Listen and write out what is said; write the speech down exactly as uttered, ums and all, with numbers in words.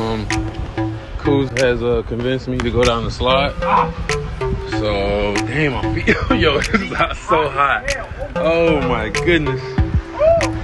Um, Kuz has uh, convinced me to go down the slide. So, damn, my feet, yo, this is hot, so hot. Oh my goodness.